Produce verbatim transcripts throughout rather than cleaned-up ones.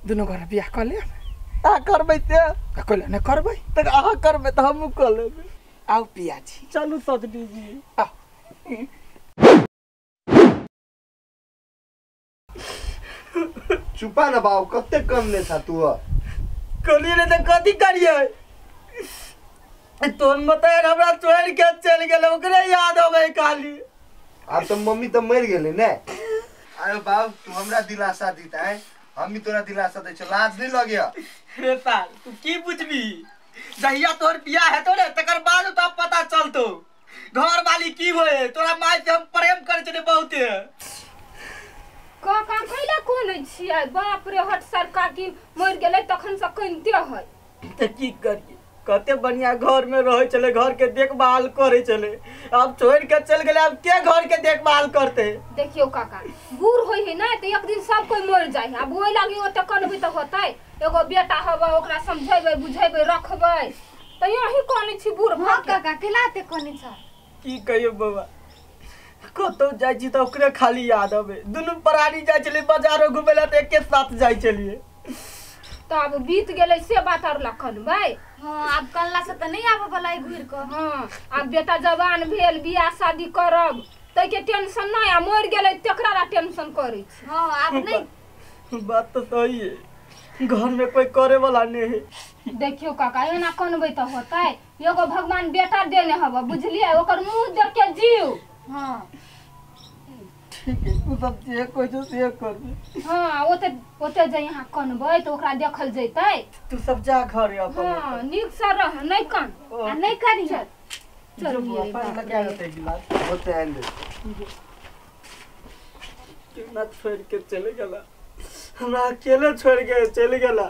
दुनू घर बियाह कर ले आ करबै ते कहले न करबै तक अहाँ करबै त हमहु कर लेबै आओ पिया जी चलू सजनी जी आ चुपा न बाबू कते कम ने था तू कली रे त कथी करिए तोन मत हमरा छोड़ के चल गेल ओकरे याद हो गई काली अब तो मम्मी तो मर गेले ने अरे बाबू तू हमरा दिलासा दीता है हम भी तोरा दिलासा दे छ लाज नहीं लगे रे साल तू की बुझबी जहिया तोर बियाह है तो रे तकर बाद तो पता चलतो घर वाली की होए तोरा माय से हम प्रेम करे छे बहुते का काम कैला कोन छियै बाप रे हट सरकार की मर गेलै तखन से कइनते है त की करिए कते बढ़िया घर में रहे चले घर के देखभाल करे चले अब छोड़ के चल गेले अब के घर के देखभाल करते देखियो काका बूढ़ होई है ना त एक दिन सब कोई मर जाय अब ओइ लागी ओते कनबे त होतै एगो बेटा हबे ओकरा समझेबै बुझेबै रखबै त यही कोनी छी बूढ़ हां काका केलाते कोनी छ की कहियो बाबा कतो जाय छी त ओकरे खाली याद आवे दुनु परानी जाय चले बाजारो घुमेला त एके साथ जाय चलिए तो अब बीत गेलै से बात और लखन भाई हां अब कल्ला से त नहीं आबे वाला घुर को हां अब बेटा जवान भेल बियाह शादी करब तै के टेंशन नहीं आ मर गेलै तकरा ला टेंशन करै छी हां अब नहीं बात तो सही है घर में कोई करे वाला नहीं है देखियो काका एना कनबै त होतै एगो भगवान बेटा देने हबे बुझलियै ओकर मुंह देख के जीव हां ठीक है तू सब जे कोइ जो से कर हां ओते ओते जे यहां कनबै त ओकरा देखल जैतै तू सब जा घर अपन हां नीक से रह नहीं कन आ नहीं करी चल चल पानी लगा देते गिलास होते हैं कितना छोड़ के चले गेला हमरा अकेले छोड़ के चले गेला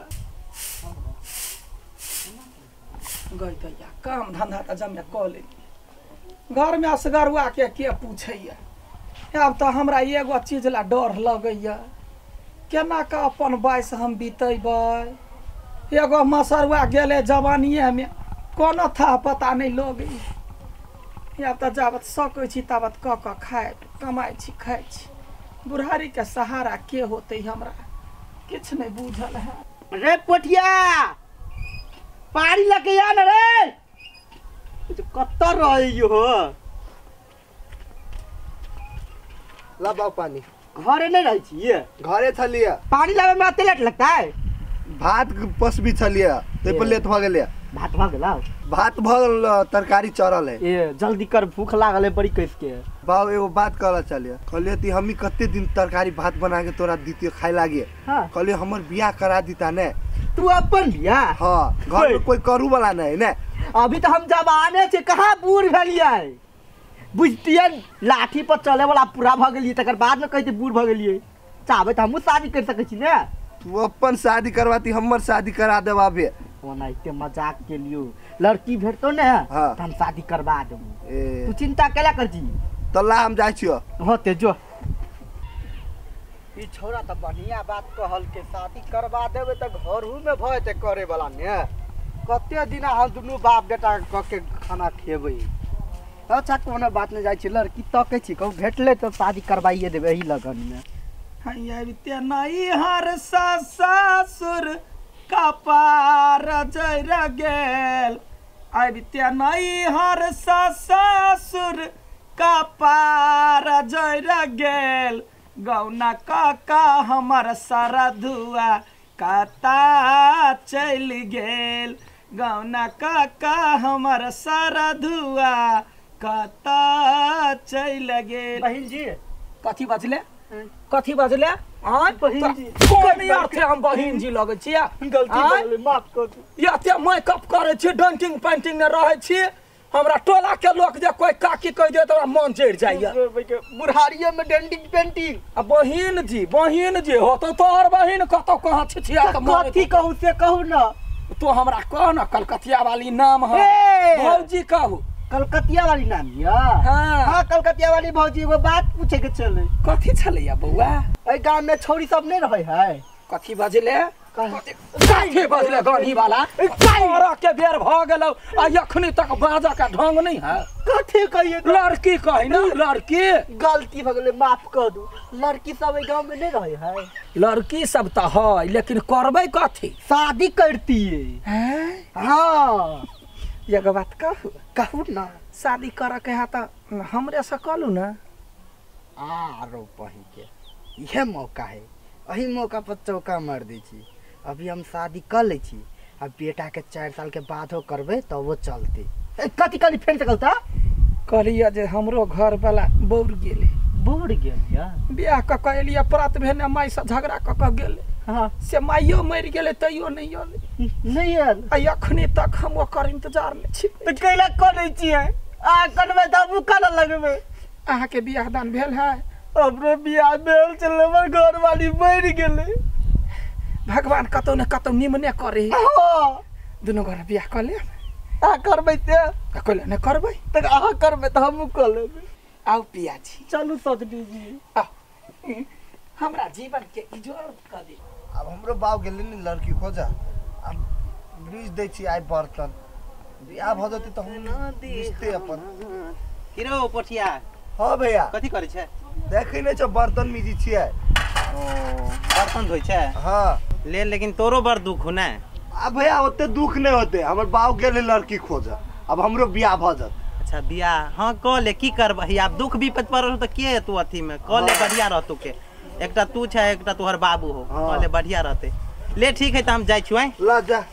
गई त या काम धंधा त जमे क ले घर में असगरुआ के के पूछैया अब तो हमरा एगो चीज ला डर लगैया केना का अपन बाइस हम बीतेबै एगो मसरुआ गेले जवानिए में कोनो था पता नहीं लगैया अब तो जाबत सकै छी ताबत क क खाए कमाई छी खाए छी बुढ़ारी के सहारा के होते हमरा किछ नहीं बुझल है रे पोठिया पानी लेके आ न रे तो कत्त रही हो ला बाबू पानी घरे नहीं रही छी घरे छलिए पानी लावे में अते लेट लगता है भात पस भी छलिए ते पर लेट भ गेले भात भ गेला भात भ गेल तरकारी चरल है ए जल्दी कर भूख लागल है बड़ी कैस के बाबू एगो बात कहला चलिए कहलिए ती हमी कते दिन तरकारी भात बना के तोरा दीतियो खाए लागे हां कहलिए हमर बियाह करा दीता ने तू अपन बियाह हां घर में कोई करू वाला नहीं ने अभी तो हम जवाने से कहां बूढ़ भेलिए बुझतिए लाठी पर चले वाला पूरा भ गेलिए तकर बाद में कहते बूढ़ भ गेलिए चाहबे त हमहु शादी कर सकै छी ने तू अपन शादी करवाती हमर शादी करा देबाबे ओनाइते मजाक के लियो लड़की भेटतो ने हाँ। त हम शादी करवा देबो ए तू चिंता केला कर जी तल्ला हम जाय छियो होते जो ई छोरा त बढ़िया बात कहल के शादी करवा देबे त घरहु में भय ते करे वाला ने कते दिन हम दुनु बाप बेटा क के खाना खेबै अच्छा कोनो बात नहीं जाय छी लड़की तकै छी कहू भेटले तो शादी करवाइए देबे एही लगन में हैया बिते नहीं हर ससुर कपार जर गेल आई बिते नहीं हर ससुर कपार जर गेल गौना काका हमर सरधुआ कता चल गेल गौना काका हमर सरधुआ कता चल गेल बहिन जी कथी बजले कथी बजले आय बहिन जी कोन अर्थ हम बहिन जी लगै छियै गलती आँय? भऽ गेलै माफ कर दू या ते मेकअप करे छी डेंटिंग पेंटिंग ने रहै छी हमरा टोला के लोग जे कोई काकी कह दे त हमरा मन चढ़ जाइया बुढ़ारिये में डेंटिंग पेंटिंग आ बहिन जी बहिन जी हो तो तोहर बहिन कतौ कहां छिछिया त कथी कहू से कहू ना तो हमरा कह न कलकतिया वाली नाम है ए! भौजी कहू कलकतिया वाली नाम या हाँ। हां कलकतिया वाली भौजी एगो बात पूछे के चले कथी छलैया बौआ ए गांव में छोरी सब नहीं रहे है कथी बजले काहे बजले गाड़ी वाला मारा के बेर भ गेलौ आ अखनी तक बाजा का ढंग नहीं है कथी कहिए लड़की कहि ना लड़की गलती भ गेलै माफ कर दू लड़की सब ए गांव में नहीं रहे है लड़की सब त है लेकिन करबै कथी शादी करती हैं हाँ एगो बात कहू कहू ना शादी कर के है त हमरे से कहलू ना आरो पही के यह मौका है अही मौका पर चौका मार दै छी अभी हम शादी कर ले छी अब बेटा के चार साल के बाद हो करबे तो वो चलते ए, कथी कथी फेर से कहता कहलिए जे हमरो घर वाला बौर गेले बोर गेल या बियाह क के एलिए प्रात भेने माई से झगड़ा क के गेले हां से माइयो मर गेले तैयो नहीं आले नहीं आयल आ अखनी तक हम ओकर इंतजार में छी तो कैला करै छियै आ करबे तब कल लगबे अहाँ के बियाह दान भेल है हमरो बियाह भेल चले हमर घर वाली मर गेले भगवान कतौ न कतौ निमने करे हां दुनो घर बियाह कर ले आ करबे ते कहले न करबै त अहाँ करबे त हम कर लेबे आओ पियाजी चलू सजनी जी आ हमरा जीवन के इजोर कर दे अब हमरो बाप गेले नी लड़की खोजा अब ब्रिज दै छी आइ बर्तन बियाह भ जते त हम रिश्ते अपन किरो पोठिया हां भैया कथी करै छै देखै नै छ बर्तन मिजी छियै ओ बर्तन धोइ छै हां ले लेकिन तोरो बड़ दुख हो ना आ भैया ओते दुख नहीं होते हमर बाप गेले लड़की खोजा अब हमरो बियाह भ जत अच्छा बियाह हाँ क ले की करबही आब दुख विपद पड़ल त के तू अथी में क ले बढ़िया रहतौ के एकटा तू छै एकटा तोहर बाबू हो क ले बढ़िया रहते ले ठीक है त हम जाय छु ला जा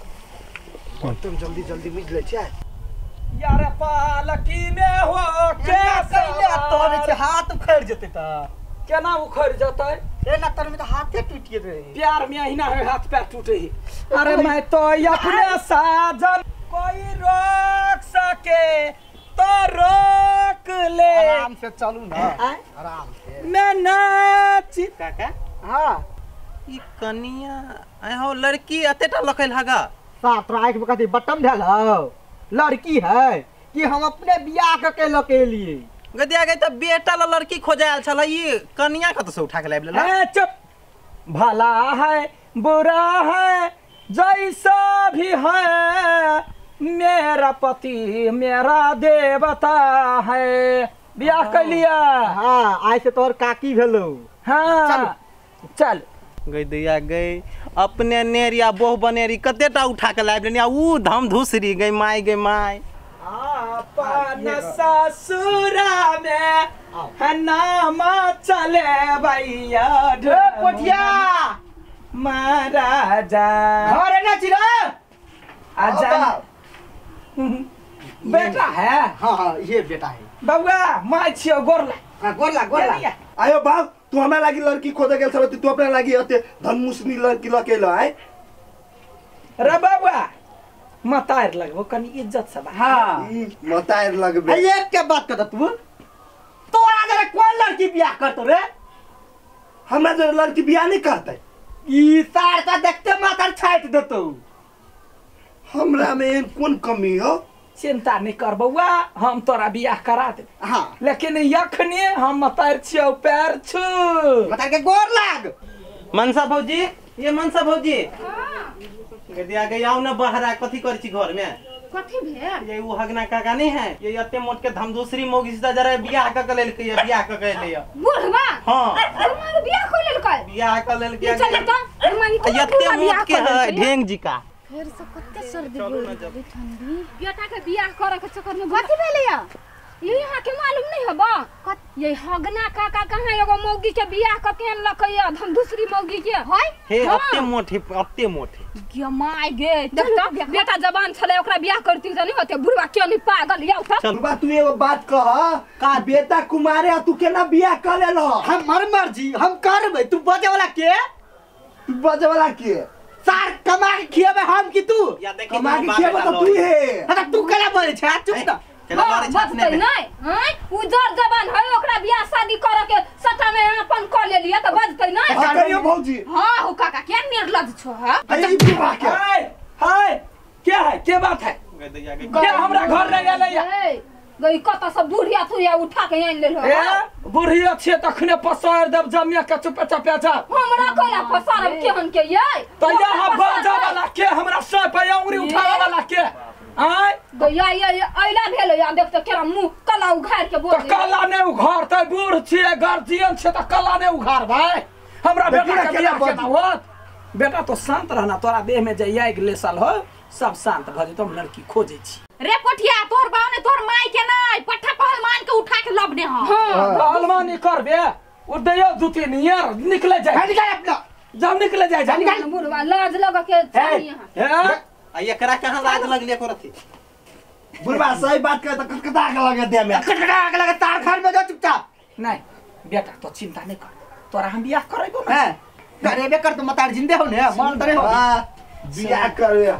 बर्तन जल्दी जल्दी मिज ले छै यार पालकी में हो के कैले तोरे से हाथ उखड़ जते त केना उखड़ जतै ए ना तर में तो हाथे टूट गए रे प्यार में अहिना है हाथ पैर टूटे ही अरे मैं तो अपने साजन कोई रोक सके तो रोक ले आराम से चलू ना आराम से मैं नाच काका हां ई कनिया आय हो लड़की अतेटा लखैल हगा सात रात में कथी बटन ढल हो लड़की है कि हम अपने बियाह के केलो के लिए गदिया गई त बेटा ला लड़की खोजायल छल ई कनिया कत से उठा के लाइब लेला है चुप भला है बुरा है जैसा भी है मेरा पति मेरा देवता है बियाह कर लिया हां आज से तोर काकी भेलो हाँ चल गई दैया गई अपने नेरिया बोह बनेरी कतेटा उठा के लाइब लेनी आ ऊ धम धुसरी गई माई गई माई अपन ससुरा में है नाम चले भैया पोठिया महाराजा घर है ना चिरा आजा बेटा है हां हां ये बेटा है बउआ माय छियो गोरला हां गोरला गोरला आयो बाप तू हमरा लागी लड़की खोजे गेल छल तू अपना लागी अते धनमुसनी लड़की लके ल आइ रे बउआ मतार लगबो कनी इज्जत से बात हां मतायर लगबे एक के बात कर तू तोरा जरा कोई लड़की बियाह करतो रे हमरा जरा लड़की बियाह नहीं करते ई सार का देखते माथर छाट देतो हमरा में कौन कमी हो चिंता नहीं कर बउआ हम तोरा बियाह करा दे हां लेकिन यखने हम मतार छियो पैर छु बता के गोर लाग मनसा भौजी ये मनसा भौजी गदिया गई आओ ना बहरा कथी कर छी घर में कथी भेल ये वो हगना काका नहीं है ये अते मोट के धम दूसरी मोगी से जरा बियाह क लेल के बियाह क के ले बुढ़वा हां हमारे बियाह को लेल काय बियाह क लेल के चल त हमारी को अते मोट के है ढेंग जी का फेर से कते सर्दी बोल रही ठंडी बेटा के बियाह करे के चक्कर में कथी भेले या ये यहाँ के मालूम नहीं हबा ये हगना काका कहाँ एगो मौगी के बियाह क के लकै हम दूसरी मौगी के है हे अते मोटे अते मोटे गे माय गे देख त बेटा जवान छले ओकरा बियाह करती जानी होते बुढ़वा के नहीं पागल या उठा चल बा तू एगो बात कह का बेटा कुमारे आ तू केना बियाह कर लेलो हमर मर्जी हम करबै तू बजे वाला के तू बजे वाला के सार कमा के खियाबे हम की तू या देखी कमा के खियाबे तो तू हे अरे तू केला बोले छ चुप ना चला मारे छाप ने नहीं हैं उजर जवान है ओकरा बियाह शादी करे के सटा में अपन कर ले लिया त बजतै नहीं हां करियो भौजी हां हो काका क्या निर्लज छो है अरे ई बियाह के हाय हाय क्या है क्या बात है गदिया गई क्या हमरा घर ले गेलै या गई कत सब बुढ़िया थुरिया उठा के आन ले ए बुढ़िया छे तखने पसार देब जमिया के चुपे चपे जा हमरा कला पसारब केहन के ये तो यहाँ बाजा वाला के हमरा सौ पे उंगली उठावे वाला के आय गया ये आइला भेल या देख त केरा मुंह कला उघार के बोल तो कला ने उघार त बूढ़ छे गार्जियन छे त कला ने उघार भाई हमरा बेटा के बियाह के होत बेटा तो शांत रहना तोरा देह में जे आग लेसल हो सब शांत भ जेतो हम लड़की खोजे छी रे पोठिया तोर बाव ने तोर माई के नहीं पट्ठा पहलवान के उठा के लबने ह हां पहलवानी करबे उदय दुती नियर निकले जाए निकल अपना जब निकले जाए जा निकल बुढ़वा लाज लगा के चाहिए हैं आ एकरा कहां लाज लगले करथी बुढ़वा सही बात करे त कटकटा के लगे दे में कटकटा के लगे तार खान में जा चुपचाप नहीं बेटा तो चिंता नहीं कर तोरा हम बियाह करबो ना हैं करेबे कर तो मतार जिंदे हो ने मान तरे हो हां बियाह करबे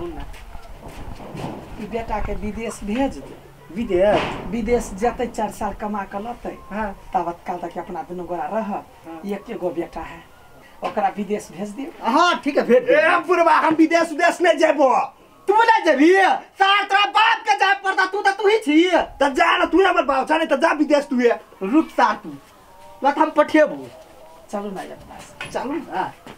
ई बेटा के विदेश भेज दे विदेश विदेश जते चार साल कमा के लते हां तब काल तक अपना दुनु गोरा रह एक एगो बेटा है ओकरा विदेश भेज दे हां ठीक है भेज ए बुढ़वा हम विदेश विदेश नहीं जेबो तू ना जेबी सार तेरा बाप के जाय पड़ता तू त तू ही छी त जा न तू हमर बाप छ नहीं त जा विदेश तू रुक सार तू लत हम पठेबू चलो ना एक पास चलू ना